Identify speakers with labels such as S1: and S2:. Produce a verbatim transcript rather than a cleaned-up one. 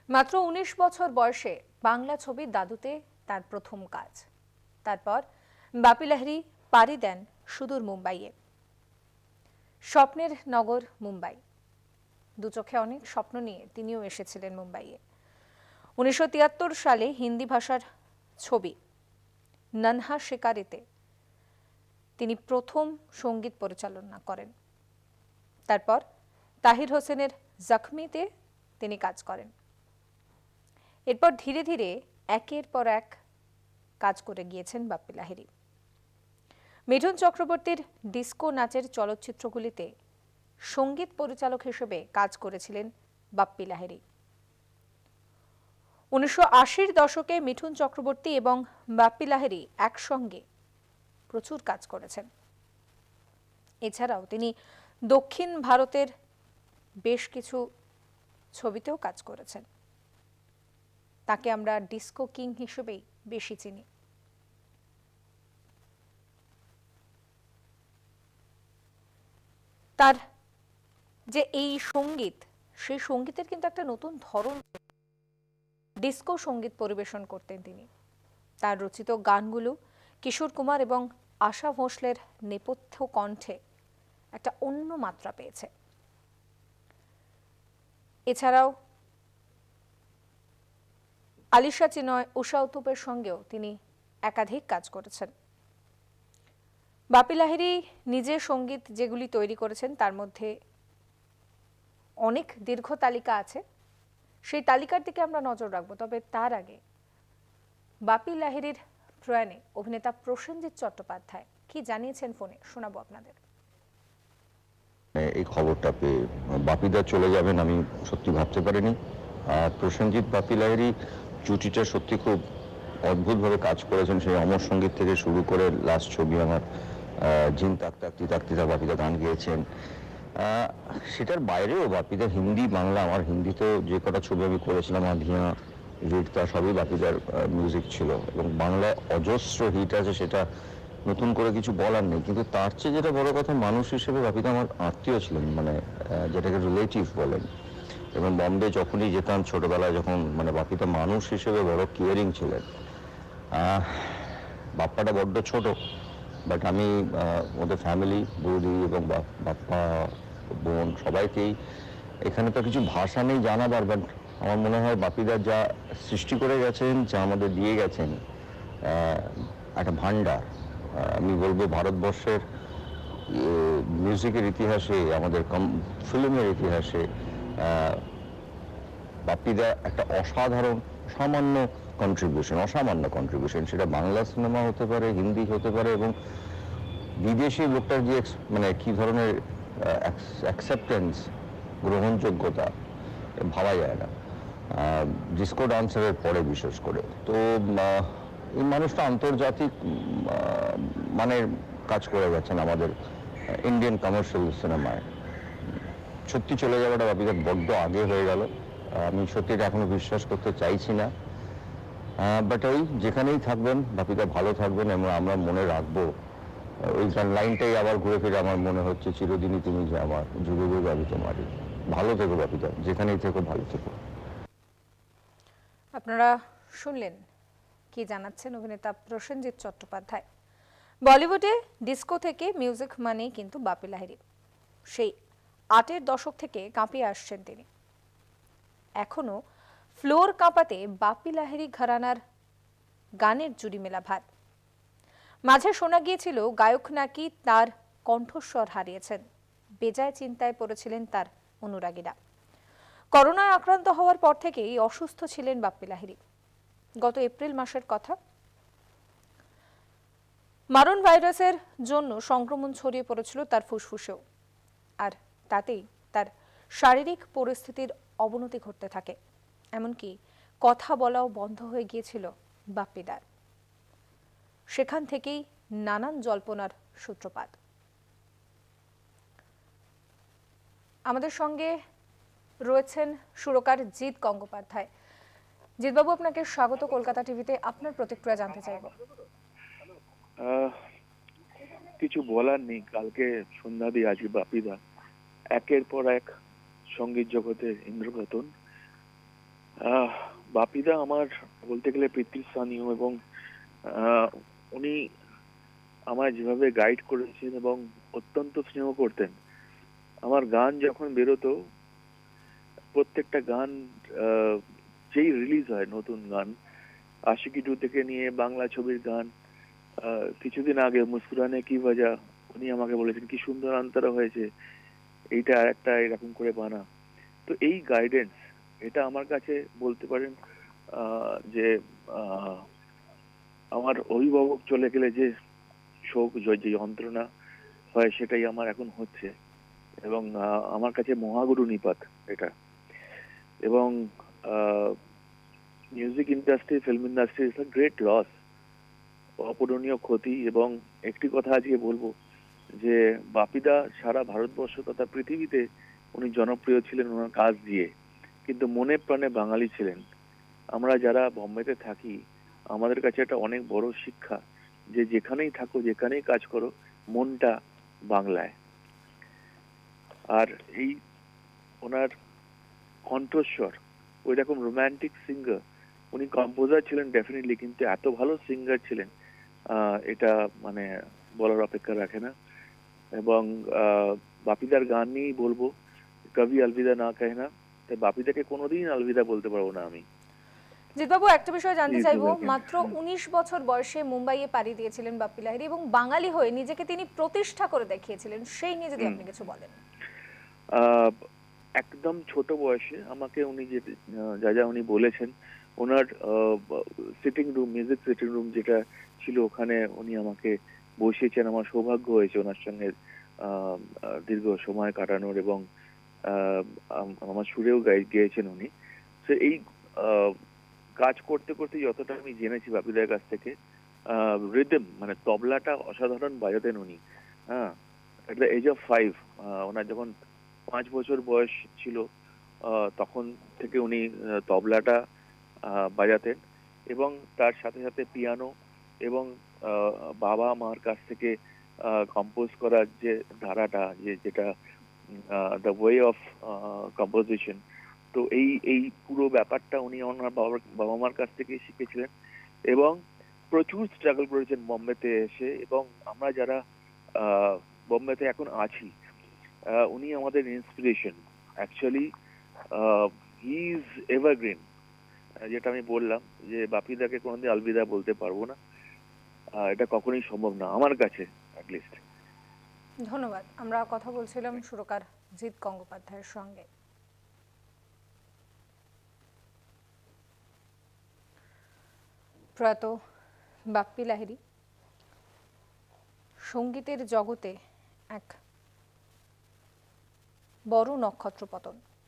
S1: মাত্র উনিশ বছর বয়সে বাংলা ছবির দাদুতে তার প্রথম কাজ। তারপর বাপি লাহিড়ী পাড়ি দেন সুদূর মুম্বাইয়ে। স্বপ্নের নগর মুম্বাই। দু চোখে অনেক স্বপ্ন নিয়ে তিনিও এসেছিলেন মুম্বাইয়ে। উনিশশো তিয়াত্তর সালে হিন্দি ভাষার ছবি ননহা শিকারিতে তিনি প্রথম সঙ্গীত পরিচালনা করেন। তারপর তাহির হোসেনের জখমিতে তিনি কাজ করেন। এরপর ধীরে ধীরে একের পর এক কাজ করে গিয়েছেন বাপ্পি লাহিড়ী। মিঠুন চক্রবর্তীর ডিস্কো নাচের চলচ্চিত্রগুলিতে সঙ্গীত পরিচালক হিসেবে কাজ করেছিলেন বাপ্পি লাহিড়ী। উনিশশো আশির দশকে মিঠুন চক্রবর্তী এবং বাপ্পি লাহিড়ী একসঙ্গে প্রচুর কাজ করেছেন। এছাড়াও তিনি দক্ষিণ ভারতের বেশ কিছু ছবিতেও কাজ করেছেন। তাকে আমরা ডিস্কো কিং হিসেবেই বেশি চিনি। তার যে এই সঙ্গীত, সেই সঙ্গীতের কিন্তু একটা নতুন ধরন, ডিস্কো সঙ্গীত পরিবেশন করতেন তিনি। তার রচিত গানগুলো কিশোর কুমার এবং আশা ভোঁসলের নেপথ্য কণ্ঠে একটা অন্য মাত্রা পেয়েছে। এছাড়াও আলিশা চিনয়, উষা উত্থুপের সঙ্গেও তিনি একাধিক কাজ করেছেন। বাপ্পি লাহিড়ী নিজের সঙ্গীত যেগুলি তৈরি করেছেন তার মধ্যে অনেক দীর্ঘ তালিকা আছে, সেই তালিকার দিকে আমরা নজর রাখবো। তবে তার আগে বাপ্পি লাহিড়ীর প্রয়াণে অভিনেতা প্রসেনজিৎ চট্টোপাধ্যায় কি জানিয়েছেন ফোনে শোনাবো আপনাদের।
S2: এই খবরটা পেয়ে বাপিদা চলে যাবেন আমি সত্যি ভাবতে পারিনি। আর প্রসেনজিৎ বাপ্পি লাহিড়ী জুটিটা সত্যি খুব অদ্ভুতভাবে কাজ করেছেন। সেই অমর সঙ্গীত থেকে শুরু করে লাস্ট ছবি আমার জিন তাক তাকতি তাকতিতা বাপিদা গান গেয়েছেন। সেটার বাইরেও বাপিদা হিন্দি বাংলা, আমার হিন্দিতেও যে কটা ছবি আমি করেছিলাম আধিয়া রিক্তা সবই বাপিদার মিউজিক ছিল এবং বাংলায় অজস্র হিট আছে, সেটা নতুন করে কিছু বলার নেই। কিন্তু তার চেয়ে যেটা বড় কথা, মানুষ হিসেবে বাপিদা আমার আত্মীয় ছিলেন, মানে যেটাকে রিলেটিভ বলেন। এবং বম্বে যখনই যেতাম ছোটবেলায়, যখন মানে বাপিদা মানুষ হিসেবে বড় কেয়ারিং ছিলেন। বাপ্পাটা বড্ড ছোট, বাট আমি ওদের ফ্যামিলি, বৌদি এবং বাপ্পা, বোন সবাইকেই, এখানে তো কিছু ভাষা নেই জানাবার, বাট আমার মনে হয় বাপিদা যা সৃষ্টি করে গেছেন, যা আমাদের দিয়ে গেছেন, একটা ভান্ডার। আমি বলবো ভারতবর্ষের মিউজিকের ইতিহাসে, আমাদের ফিল্মের ইতিহাসে বাপ্পিদা একটা অসাধারণ সামান্য কন্ট্রিবিউশন, অসামান্য কন্ট্রিবিউশন। সেটা বাংলা সিনেমা হতে পারে, হিন্দি হতে পারে, এবং বিদেশি লোকটার যে মানে কি ধরনের অ্যাকসেপ্টেন্স, গ্রহণযোগ্যতা ভাবা যায় না, ডিস্কো ডান্সারের পরে বিশেষ করে। তো এই মানুষটা আন্তর্জাতিক মানের কাজ করে গেছেন আমাদের ইন্ডিয়ান কমার্শিয়াল সিনেমায়। সত্যি চলে যাওয়াটা বাপিদার বড্ড আগে হয়ে গেল। আমি সত্যি এটা এখনো বিশ্বাস করতে চাইছি না, বাট ওই যেখানেই থাকবেন বাপিদা ভালো থাকবেন এবং আমরা মনে রাখবো। ওই লাইনটাই আবার ঘুরে ফিরে আমার মনে হচ্ছে, চিরদিনই তুমি যে আমার, যুগে যুগে আমি তোমারই। ভালো থেকো বাপিদা, যেখানেই থেকো ভালো থেকো।
S1: আপনারা শুনলেন কি জানাচ্ছেন অভিনেতা প্রসেনজিৎ চট্টোপাধ্যায়। বলিউডে ডিস্কো থেকে মিউজিক মানেই কিন্তু বাপ্পি লাহিড়ী। সেই আটের দশক থেকে কাঁপিয়ে আসছেন তিনি। এখনো ফ্লোর কাঁপাতে বাপ্পি লাহিড়ী ঘরানার গানের জুড়ি মেলা ভাত। মাঝে শোনা গিয়েছিল গায়ক নাকি তার কণ্ঠস্বর হারিয়েছেন। বেজায় চিন্তায় পড়েছিলেন তার অনুরাগীরা। করোনায় আক্রান্ত হওয়ার পর থেকেই অসুস্থ ছিলেন বাপ্পি লাহিড়ী। গত এপ্রিল মাসের কথা। মারণ ভাইরাসের জন্য সংক্রমণ ছড়িয়ে পড়েছিল তার ফুসফুসেও, আর তাতেই তার শারীরিক পরিস্থিতির অবনতি ঘটতে থাকে। এমনকি কথা বলাও বন্ধ হয়ে গিয়েছিল বাপ্পিদার। সেখান থেকেই নানান জল্পনার সূত্রপাত। আমাদের সঙ্গে রয়েছেন সুরকার জিৎ গঙ্গোপাধ্যায়। জিৎবাবু, আপনাকে স্বাগত কলকাতা টিভিতে। আপনার প্রতিক্রিয়া জানতে চাইব।
S3: কিছু বলার নেই। কালকে সন্ধ্যা দিয়ে আজকে বাপিদা একের পর এক সঙ্গীত জগতের ইন্দ্রপতন। আহ, বাপিদা আমার বলতে গেলে পিতৃস্থানীয়, এবং আহ, উনি আমায় যেভাবে গাইড করেছেন এবং অত্যন্ত স্নেহ করতেন। আমার গান যখন বেরোতো, প্রত্যেকটা গান আহ, যেই রিলিজ হয় নতুন গান, আশিকি টু থেকে নিয়ে বাংলা ছবির গান, আহ, কিছুদিন আগে মুস্কুরানে কি বাজা, উনি আমাকে বলেছেন কি সুন্দর আন্তরা হয়েছে, এইটা আর একটা এরকম করে বানা। তো এই গাইডেন্স, এটা আমার কাছে বলতে পারেন আহ, যে আহ, আমার অভিভাবক চলে গেলে যে শোক, যে যে যন্ত্রণা হয়, সেটাই আমার এখন হচ্ছে। এবং আহ, আমার কাছে মহাগুরু নিপাত এটা। এবং music industry, film industry is a great loss, অপূরণীয় ক্ষতি। এবং একটি কথা আজকে বলবো যে বাপিদা সারা ভারতবর্ষ তথা পৃথিবীতে উনি জনপ্রিয় ছিলেন ওনার কাজ দিয়ে, কিন্তু মনে প্রাণে বাঙালি ছিলেন। আমরা যারা বোম্বেতে থাকি, আমাদের কাছে এটা অনেক বড় শিক্ষা যে যেখানেই থাকো, যেখানেই কাজ করো, মনটা বাংলায়। আর এই ওনার কণ্ঠস্বর, ওই রকম রোমান্টিক সিঙ্গার, উনি কম্পোজার ছিলেন ডেফিনেটলি, কিন্তু এত ভালো সিঙ্গার ছিলেন আহ, এটা মানে বলার অপেক্ষা রাখে না। এবং আহ, বাপিদার গান নিয়েই বলবো, কবি আলবিদা না কেহনা। তাই বাপিদাকে কোনোদিন আলবিদা বলতে পারবো না আমি।
S1: জিতবাবু, একটা বিষয় জানতে
S3: Please do
S1: চাইবো,
S3: welcome.
S1: মাত্র উনিশ বছর বয়সে মুম্বাইয়ে পাড়ি দিয়েছিলেন বাপ্পি লাহিড়ী এবং বাঙালি হয়ে নিজেকে তিনি প্রতিষ্ঠা করে দেখিয়েছিলেন, সেই নিয়ে যদি
S3: হুম।
S1: আপনি কিছু বলেন।
S3: আহ, একদম ছোট বয়সে আমাকে উনি যে আহ, যা যা উনি বলেছেন, ওনার sitting room, music sitting room যেটা ছিল, ওখানে উনি আমাকে বসিয়েছেন। আমার সৌভাগ্য হয়েছে ওনার সঙ্গে আহ, আহ, দীর্ঘ সময় কাটানোর, এবং আহ, আম- আমার সুরেও গাই গেয়েছেন উনি। তো এই আহ, কাজ করতে করতে যতটা আমি জেনেছি বাপিদার কাছ থেকে, রিদম মানে তবলাটা অসাধারণ বাজাতেন উনি। হ্যাঁ, at the age of five, ওনার যখন পাঁচ বছর বয়স ছিল, আহ, তখন থেকে উনি আহ, তবলাটা আহ, বাজাতেন। এবং তার সাথে সাথে পিয়ানো, এবং আহ, বাবা মার কাছ থেকে কম্পোজ করার যে ধারাটা, যে যেটা দ্য ওয়ে অফ কম্পোজিশন, তো এই এই পুরো ব্যাপারটা উনি ওনার বাবার বাবা মার কাছ থেকে শিখেছিলেন। এবং প্রচুর স্ট্রাগল করেছেন বোম্বেতে এসে। এবং আমরা যারা আহ, বোম্বেতে এখন আছি, আহ, উনি আমাদের inspiration actually. He is evergreen. যেটা আমি বললাম যে বাপিদাকে কোনোদিন আলবিদা বলতে পারবো না, আহ, এটা কখনোই সম্ভব না আমার কাছে অ্যাটলিস্ট।
S1: ধন্যবাদ। আমরা কথা বলছিলাম সুরকার জিৎ গঙ্গোপাধ্যায়ের সঙ্গে। প্রয়াত বাপ্পি লাহিড়ী সঙ্গীতের জগতে এক বড় নক্ষত্র পতন।